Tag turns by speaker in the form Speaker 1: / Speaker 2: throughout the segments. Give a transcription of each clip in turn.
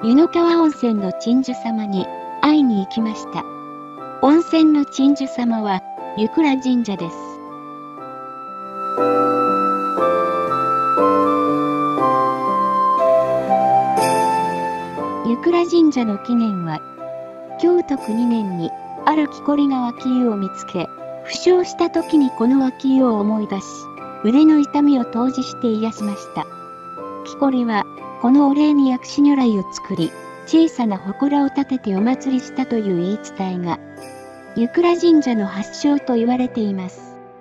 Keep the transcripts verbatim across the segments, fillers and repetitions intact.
Speaker 1: 湯の川温泉の鎮守様に会いに行きました。温泉の鎮守様は湯倉神社です。湯倉神社の起源は、享徳にねんにある木こりが脇湯を見つけ、負傷した時にこの脇湯を思い出し、腕の痛みを投じして癒しました。木こりは、このお礼に薬師如来を作り、小さな祠を建ててお祭りしたという言い伝えが、湯倉神社の発祥と言われています。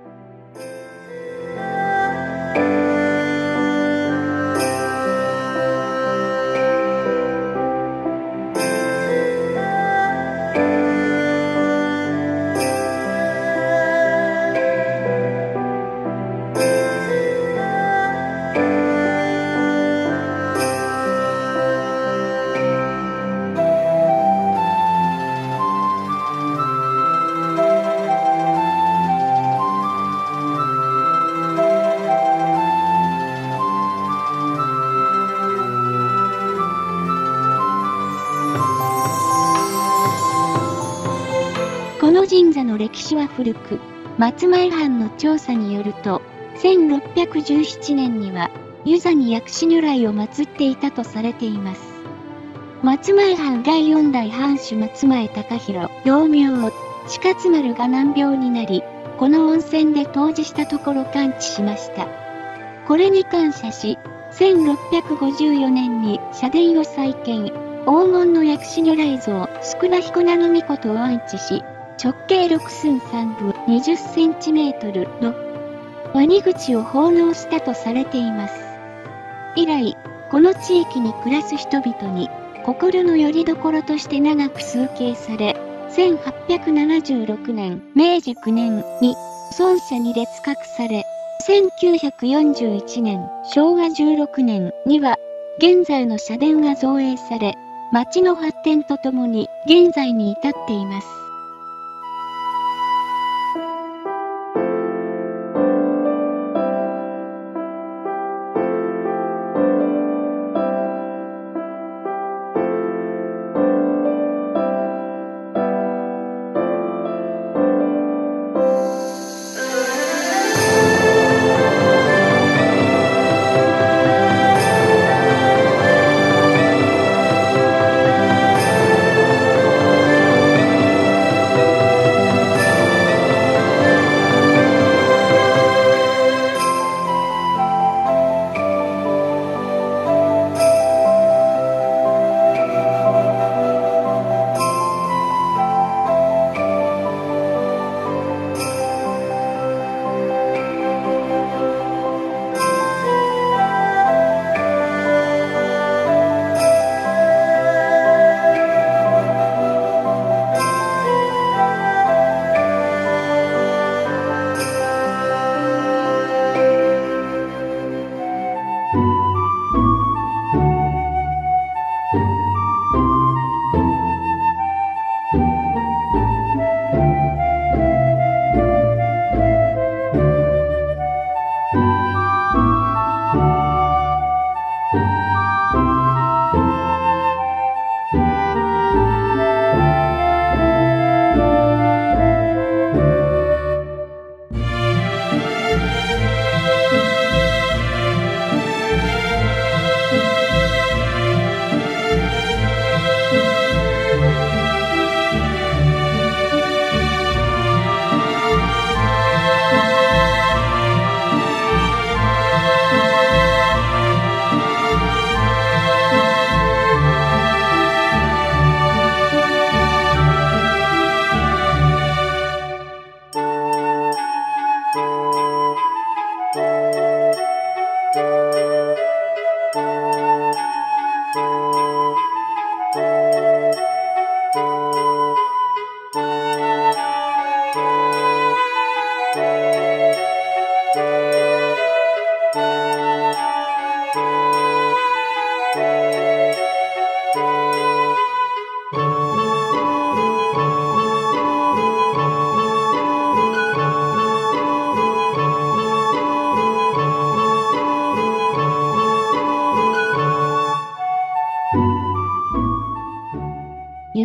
Speaker 1: この神社の歴史は古く、松前藩の調査によると、せんろっぴゃくじゅうななねんには、湯座に薬師如来を祀っていたとされています。松前藩だいよんだい藩主松前孝弘、幼名、近津丸が難病になり、この温泉で湯治したところ完治しました。これに感謝し、せんろっぴゃくごじゅうよねんに社殿を再建、黄金の薬師如来像、宿儺彦名の命を安置し、直径ろく寸さんぶにじゅっセンチメートルのワニ口を奉納したとされています。以来、この地域に暮らす人々に心の拠り所として長く崇敬され、せんはっぴゃくななじゅうろくねん、めいじくねんに尊社に列格され、せんきゅうひゃくよんじゅういちねん、しょうわじゅうろくねんには現在の社殿が造営され、町の発展とともに現在に至っています。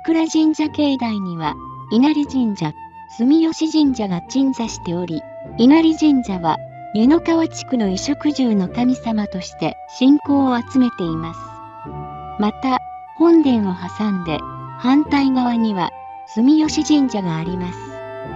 Speaker 1: 倉神社境内には、稲荷神社、住吉神社が鎮座しており、稲荷神社は、湯の川地区の衣食住の神様として信仰を集めています。また、本殿を挟んで、反対側には、住吉神社があります。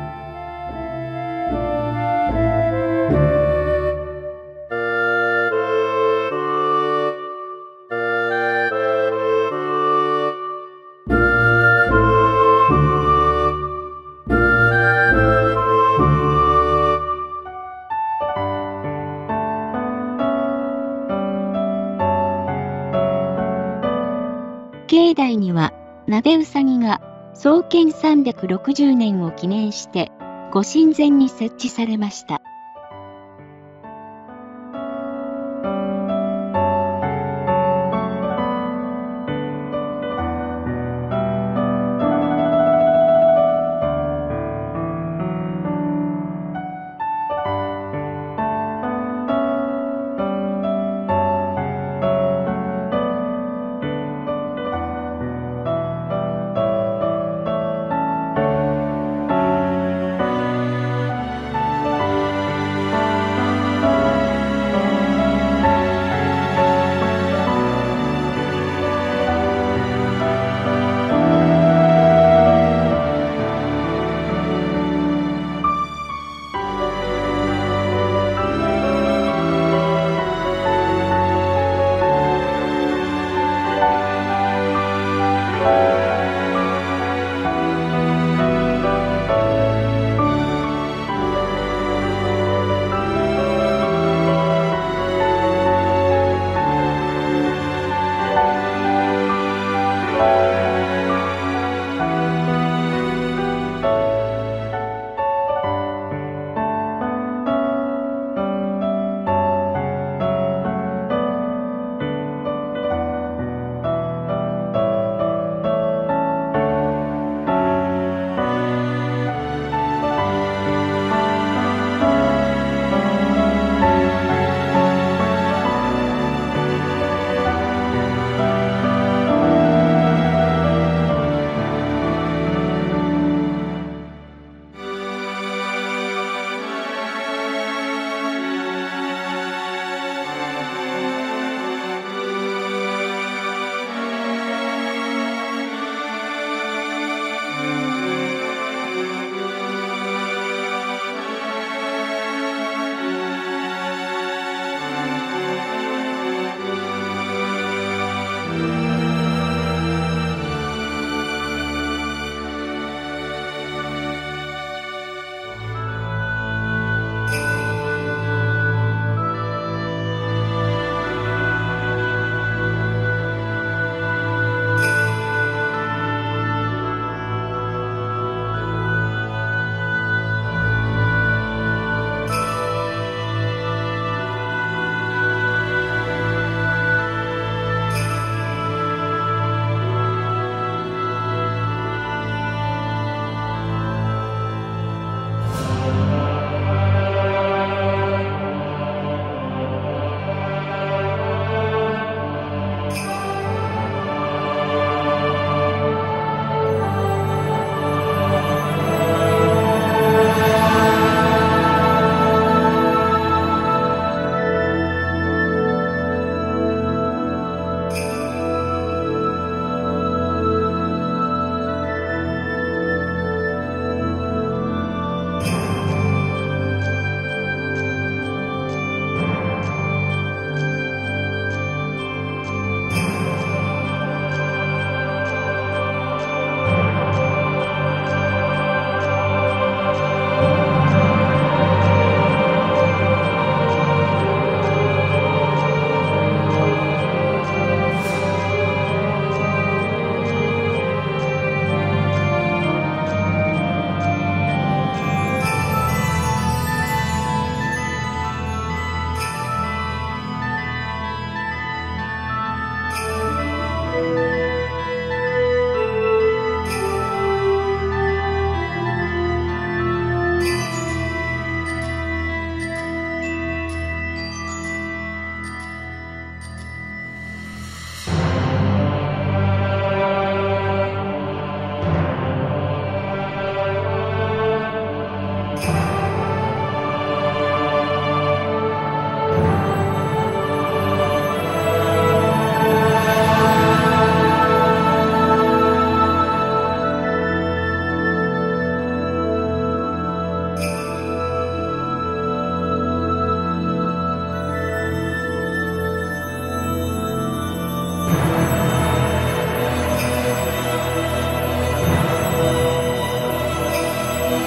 Speaker 1: 境内には、鍋うさぎが創建さんびゃくろくじゅうねんを記念して、ご神前に設置されました。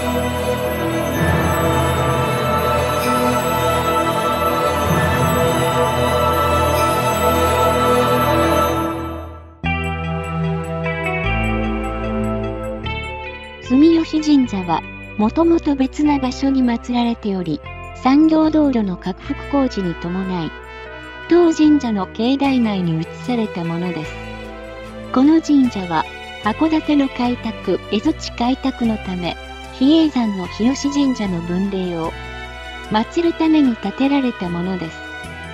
Speaker 1: 住吉神社は、もともと別な場所に祀られており、産業道路の拡幅工事に伴い、当神社の境内内に移されたものです。この神社は、函館の開拓、蝦夷地開拓のため、比叡山の日吉神社の分霊を祀るために建てられたものです。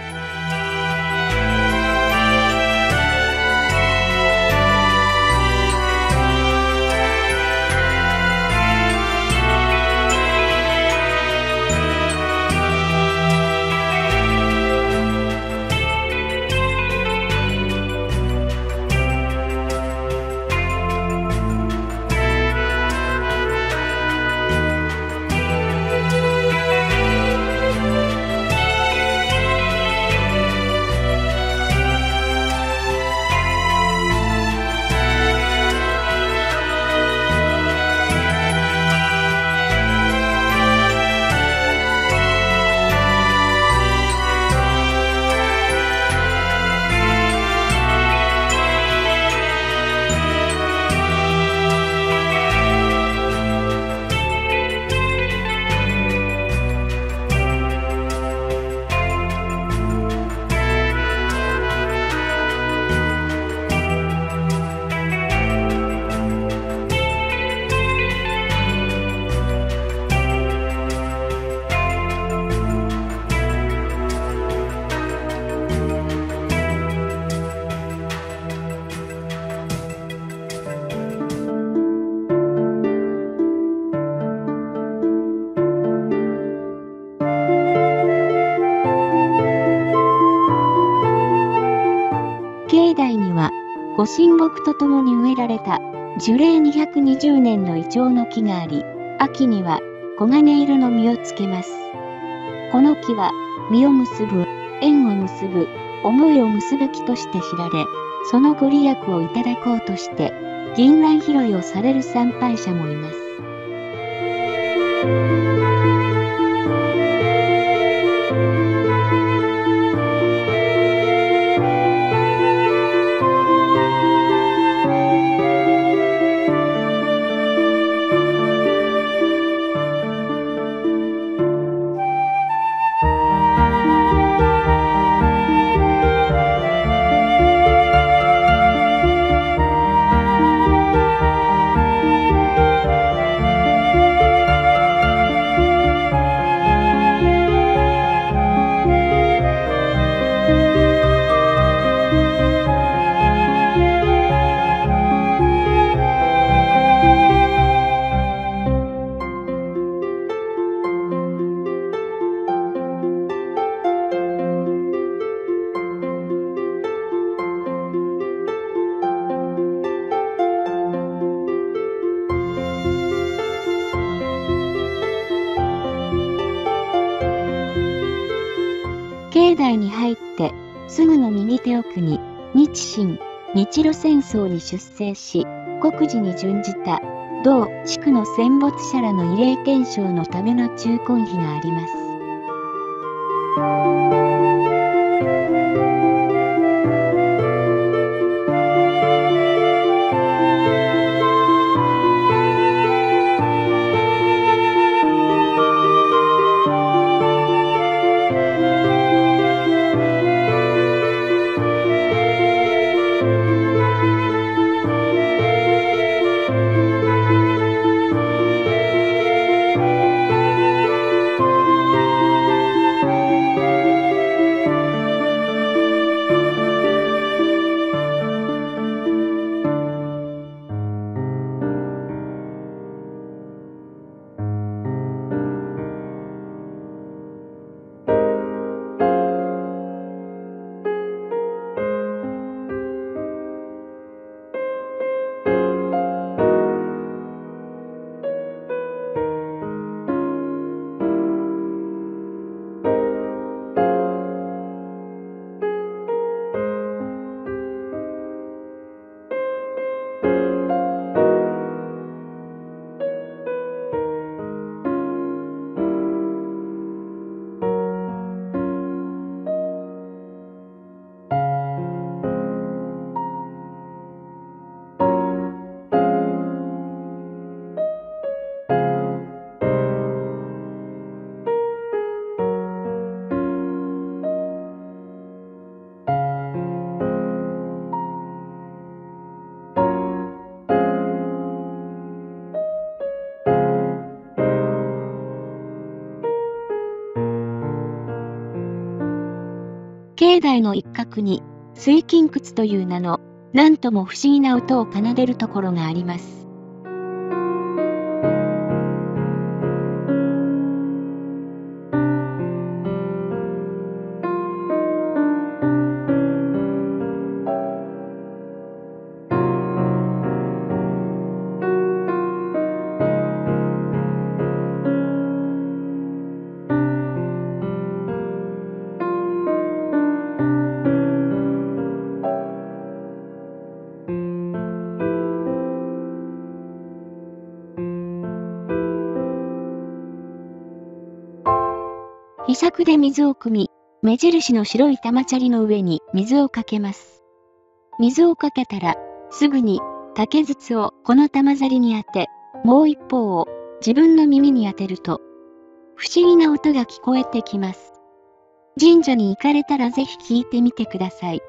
Speaker 1: 境内には、ご神木とともに植えられた樹齢にひゃくにじゅうねんのイチョウの木があり、秋には黄金色の実をつけます。この木は、実を結ぶ、縁を結ぶ、思いを結ぶ木として知られ、そのご利益をいただこうとして、銀蘭拾いをされる参拝者もいます。境内に入ってすぐの右手奥に日清・日露戦争に出征し国事に準じた同地区の戦没者らの慰霊顕彰のための中魂碑があります。 境内の一角に、水金窟という名の、なんとも不思議な音を奏でるところがあります。ひしゃくで水を汲み、目印の白い玉砂利の上に水をかけます。水をかけたら、すぐに竹筒をこの玉砂利に当て、もう一方を自分の耳に当てると、不思議な音が聞こえてきます。神社に行かれたらぜひ聞いてみてください。